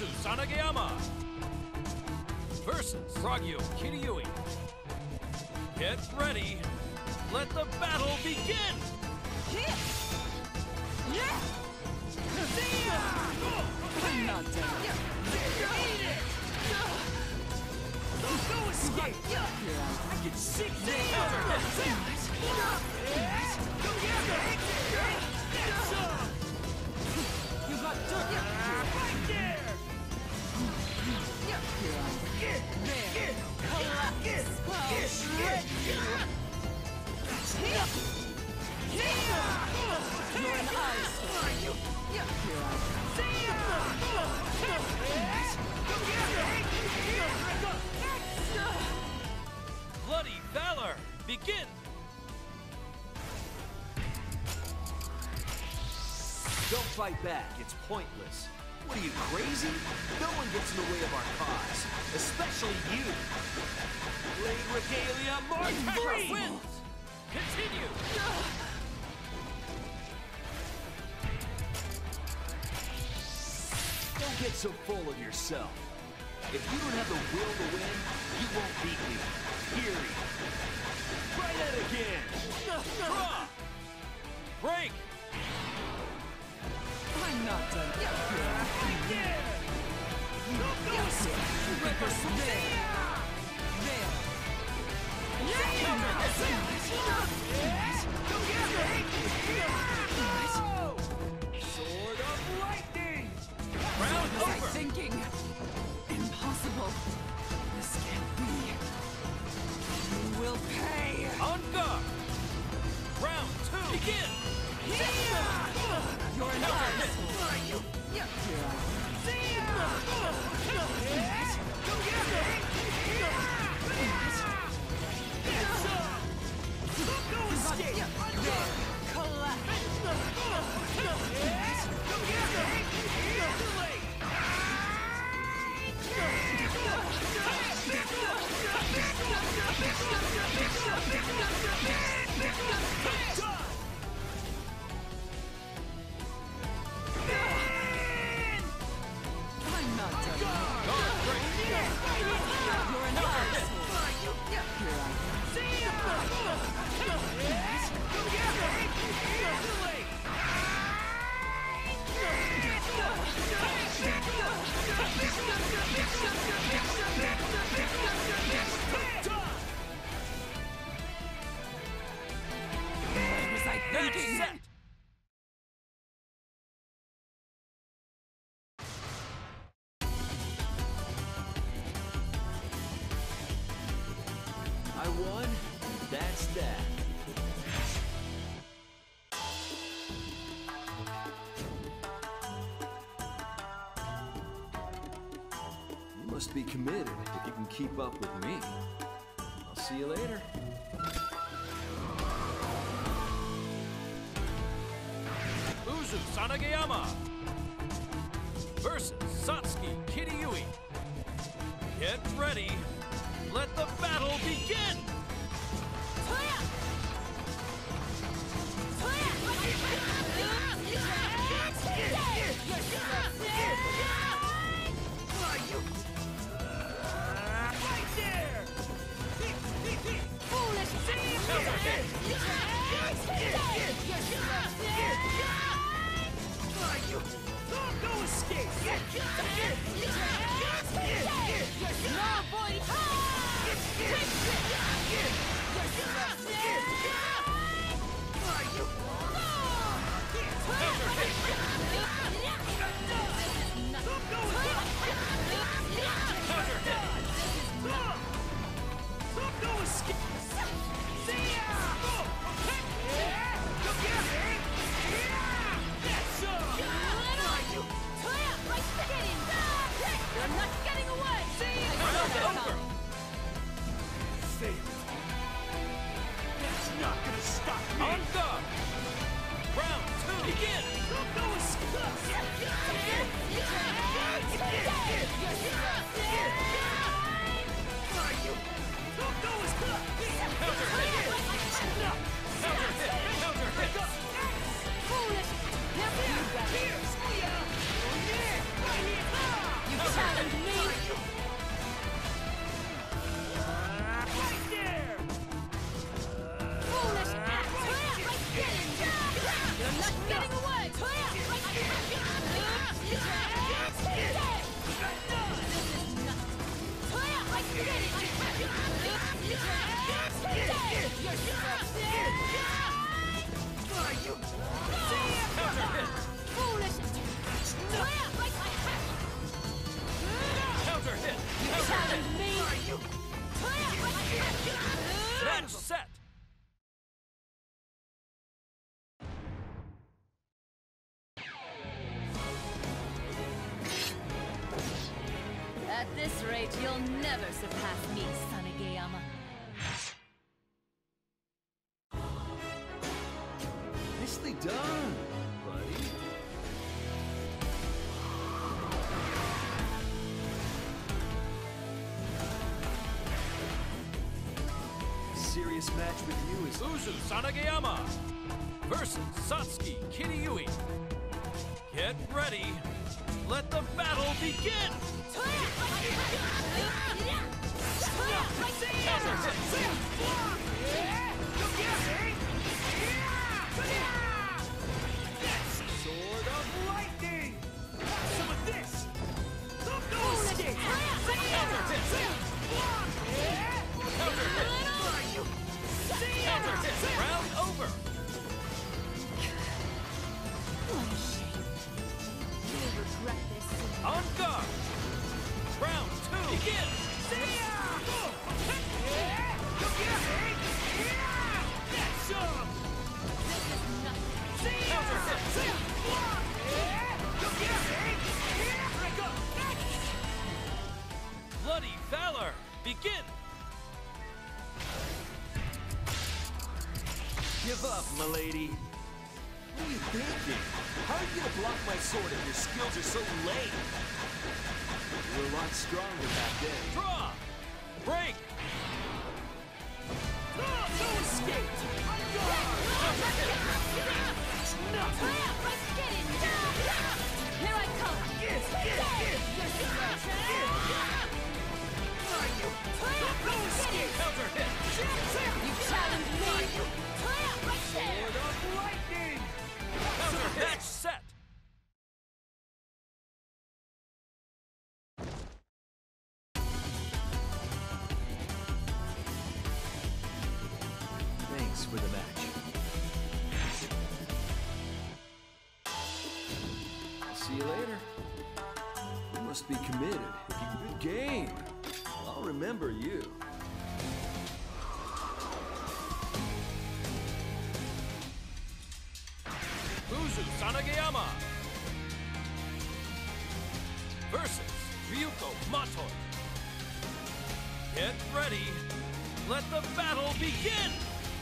Uzu Sanagayama versus Ragyo Kiriyui. Get ready. Let the battle begin. I'm not done. Eat it! No escape! I can see You got dirt. right there! There. Collapse. I'll shred you. You're an eyesore. Here Bloody Valor, begin! Don't fight back, it's pointless. What are you, crazy? No one gets in the way of our cause, especially you. Blade Regalia Mark Attacker wins! Continue! Don't get so full of yourself. If you don't have the will to win, you won't beat me. Period. Try that again! Draw! Break! I'm not done. Right there! Sword of Lightning! Round What was I over! thinking? Impossible. This can't be. You will pay. On guard! Round 2, begin! You're an eyesore. Here I'm not done. Guard break! You're an eyesore. Here What was I Match thinking? set! I won, that's that. You must be committed if you can keep up with me. I'll see you later. Uzu Sanagayama versus Satsuki Kiriyui. Get ready. Let the battle begin! Right there! Counter hit! No escape! No escape! You're not getting away! Round over! That's not gonna stop me! On guard! Round 2, begin! No Foolish! Now here! Here! Yeah! Right here! not getting away! Counter hit! Foolish! Counter hit! Counter hit! Challenge me! Match set! At this rate, you'll never surpass me, Sanageyama. Nicely done, buddy. A serious match with you is Uzu Sanageyama versus Satsuki Kiriyui. Get ready. Let the battle begin! Counter hit! Sword of lightning! Have some of this! No escape! Counter hit! Counter hit! Counter hit! Round over! What a shame. You'll regret this soon. On guard! Round 2, begin! That's some! This is nothing. Counter hit! Bloody Valor, begin! give up, milady. What are you thinking? How are you gonna block my sword if your skills are so lame? You were a lot stronger back then. Draw! Break! No escape! Counter hit! Here I come! Counter hit! You challenge me! Sword of lightning! Counter hit! Match set! Thanks for the match. I'll see you later. You must be committed. Good game. I'll remember you. Uzu Sanageyama versus Ryuko Matoi. Get ready. Let the battle begin!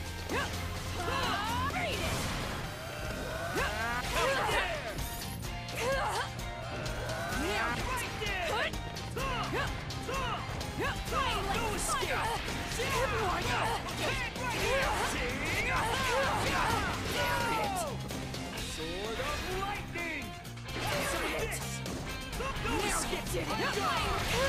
Read it! Counter hit! No escape! Sword of lightning! Some of this! No escape!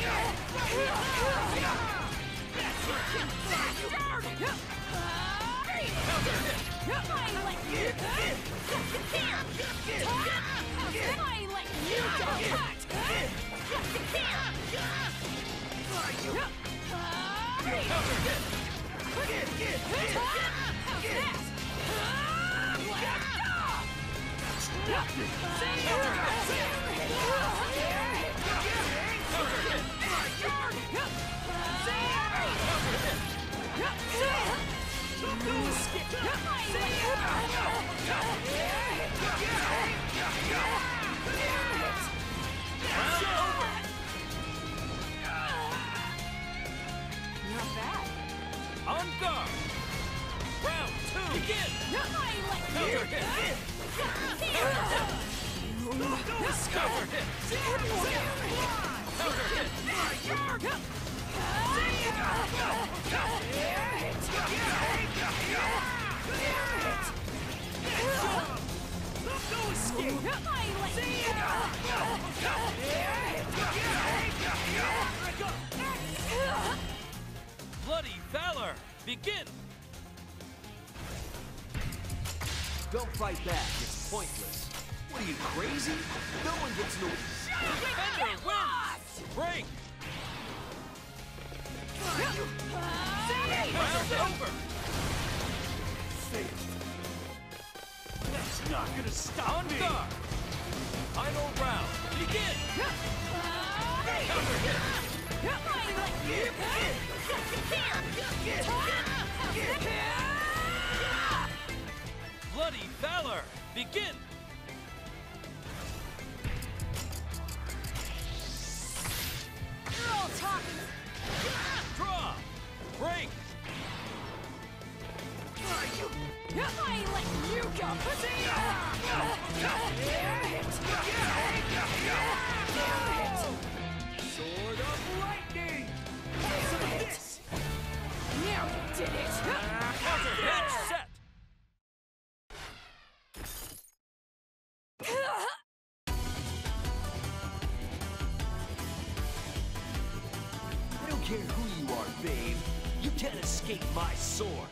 Counter hit! Counter hit! Counter hit! Counter hit! No escape! Round over! Not bad. On guard! Round 2, begin! Counter hit! Counter hit! Counter hit! Counter hit! No escape! Bloody Valor, begin! Don't fight back. It's pointless. What are you, crazy? No one gets in the way. Defender wins! Break! Round over! That's not gonna stop On me! guard! Final round, begin! Counter hit! Bloody Valor, begin! You're all talking. Draw! Break! I ain't letting you go, pussy! Sword of lightning! Have some of this! Now you did it! Counter match set! I don't care who you are, babe. You can't escape my sword.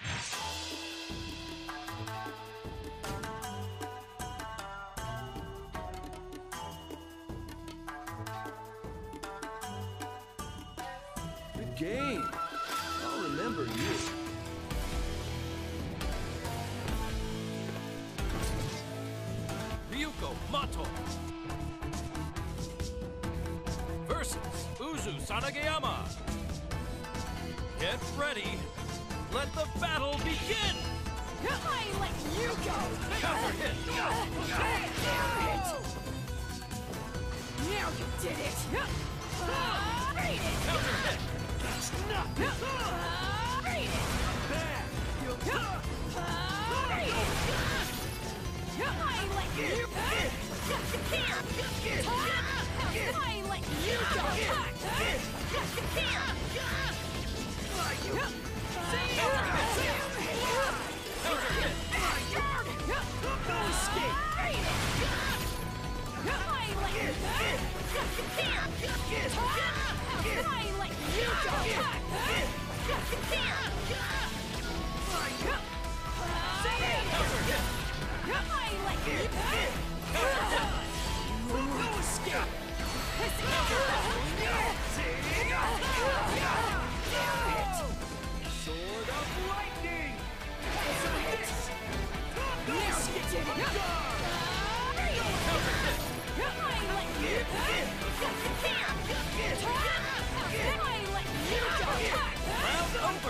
Good game. I'll remember you. Ryuko Mato versus Uzu Sanagayama. Get ready. Let the battle begin. I ain't letting you go! Counter hit. Now you did it! Beat it! Counter hit. That's not Beat it! bad! Beat it! I ain't letting you go! I ain't letting you Counter hit. No escape! No escape! Sword of lightning! Have some of this! No escape! Round over.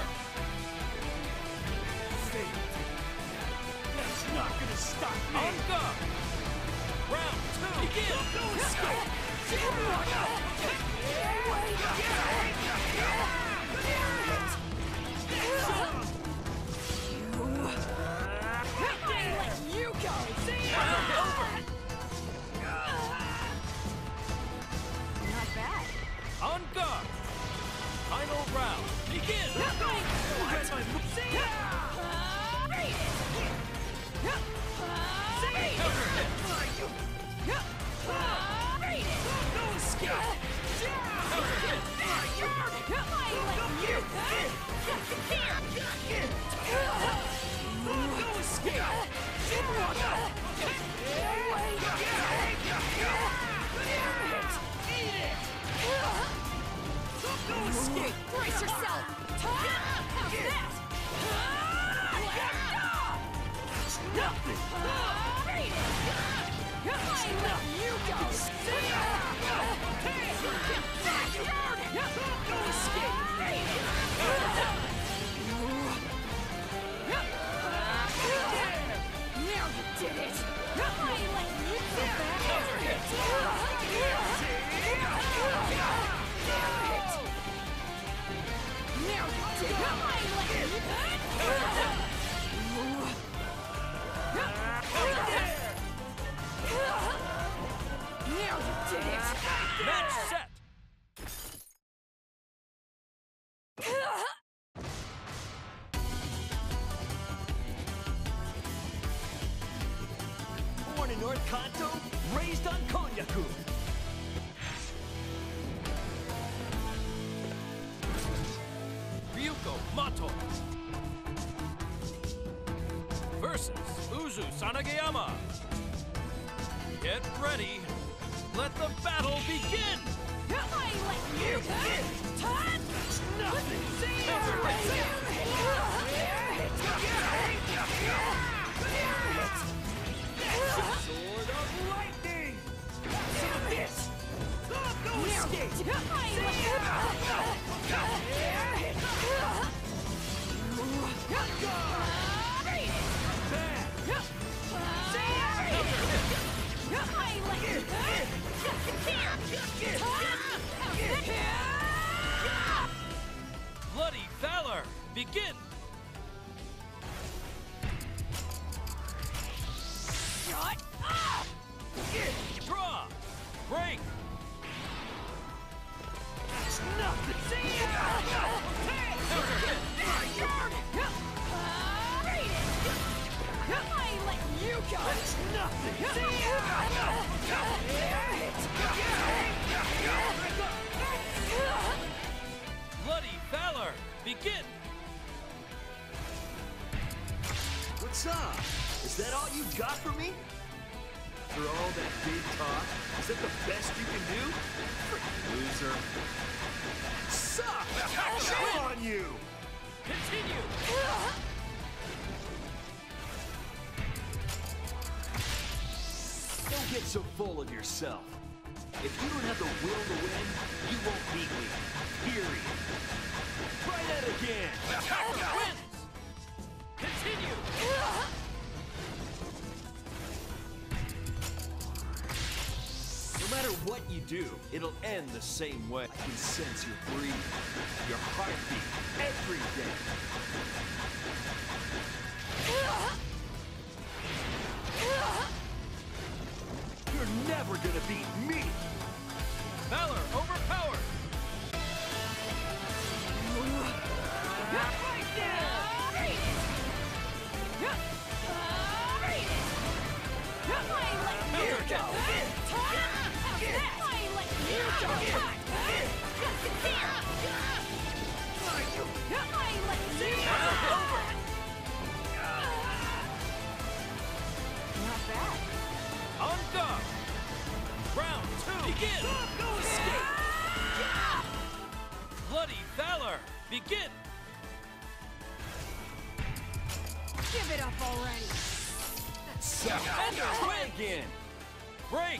Fate. That's not gonna stop me! On guard. Round two, begin. No escape! Round over. Not bad. On guard. Final round, begin. That's my move! Counter hit. No escape! Counter hit. No escape! No escape! Brace yourself! How's that? Nothing! I ain't letting you go! No escape! Now you did it! I ain't letting you go! Counter hit. Now you did it! I ain't letting you go! Now you did it! Match set. Born in North Kanto, raised on Konyaku. Ryuko Mato versus Uzu Sanagayama. Get ready. Let the battle begin. I let you touch Nothing! Sword of lightning! Some of this! No escape! Bloody Valor, begin! Shut up! Draw! Break! That's nothing! I let you go! That's nothing! Bloody Valor, begin! What's up? Is that all you got for me? For all that big talk, is that the best you can do? Freaking loser. Suck! Shame on you! Continue! Don't get so full of yourself. If you don't have the will to win, you won't beat me. Period. Try that again! Attacker wins! Continue! No matter what you do, it'll end the same way. I can sense your breathing, your heartbeat, everything. You're never gonna beat me! Valor overpowered! On guard! Round 2, begin! No escape! Bloody Valor, begin! Give it up already! And try again! Break!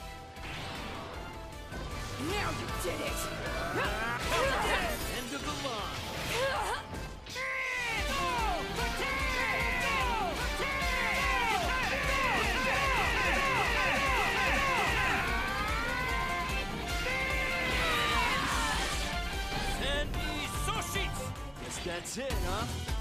Now you did it! End of the line! Sen'i Soshitsu! Guess that's it, huh?